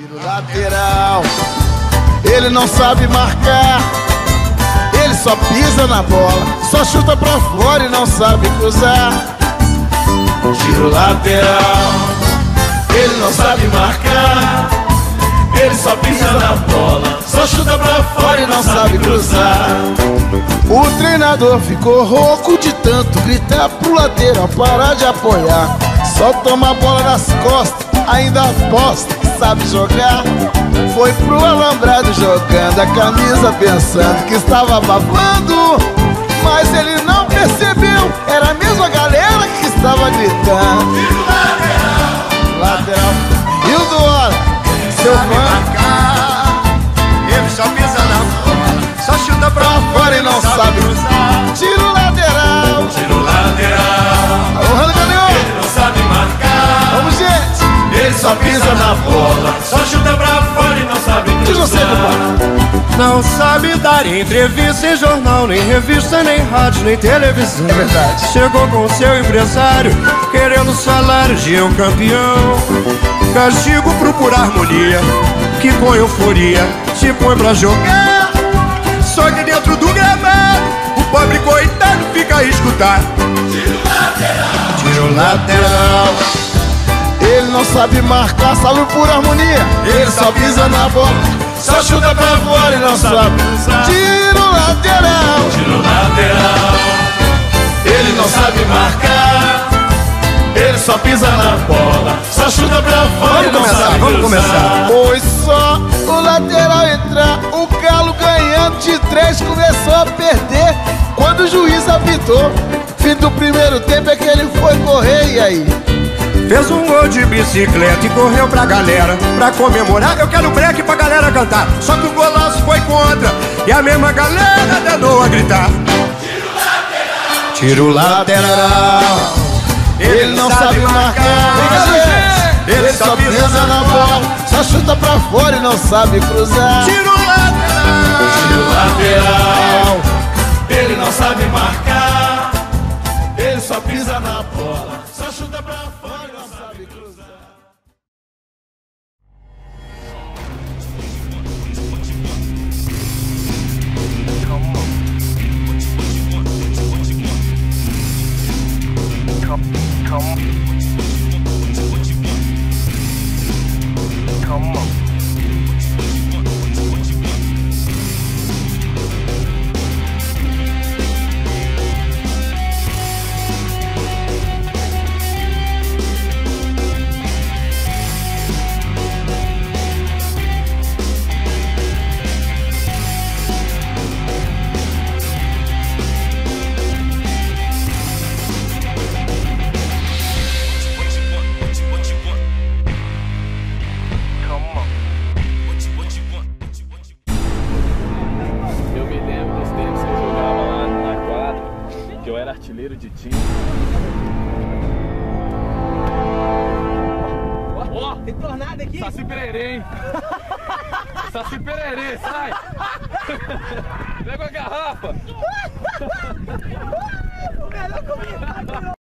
Tiro lateral, ele não sabe marcar, ele só pisa na bola, só chuta pra fora e não sabe cruzar. Tiro lateral, ele não sabe marcar, ele só pisa na bola, só chuta pra fora e não sabe cruzar. O treinador ficou rouco de tanto gritar pro lateral parar de apoiar. Só toma a bola nas costas, ainda aposta, sabe jogar. Foi pro alambrado jogando a camisa pensando que estava babando, mas ele não percebeu, era a mesma galera que estava gritando. Tiro Lateral. E o do hora? Seu fã? Ele só pisa na bola, só chuta pra fora e não sabe cruzar. Tiro lateral. Tiro lateral, Alô, Rano Caminhão. ele não sabe marcar, Vamos, gente. ele só pisa na bola, só chuta pra fora e não sabe Diz você, cruzar. compadre. Não sabe dar entrevista em jornal, nem revista, nem rádio, nem televisão. É verdade. Chegou com seu empresário, querendo salário de um campeão. Castigo procura harmonia, que põe euforia, se põe pra jogar. Só que dentro do gramado, o pobre coitado fica a escutar. Tiro lateral, tiro lateral, Ele não sabe marcar, salve por harmonia. Ele só pisa na bola, só chuta pra fora e não sabe cruzar. Tiro lateral. tiro lateral, ele não sabe marcar, ele só pisa na bola, só chuta pra fora e não sabe cruzar. Foi só o lateral entrar, o Galo ganhando de 3 começou a perder. Quando o juiz apitou, fim do primeiro tempo é que ele foi correr, e aí? Fez um gol de bicicleta e correu pra galera pra comemorar. Eu quero break pra galera cantar, só que o golaço foi contra e a mesma galera danou a gritar. Tiro lateral, Ele não sabe marcar, ele só pisa na bola, só chuta pra fora e não sabe cruzar. tiro lateral, ele não sabe marcar, ele só pisa na bola, só chuta pra fora e não sabe cruzar. Eu me lembro dos tempos que eu jogava lá na quadra, que eu era artilheiro de time. Ó, Tem tornado aqui. Saci Pererê, hein? Saci Pererê, sai! Pega a garrafa! Melhor comigo.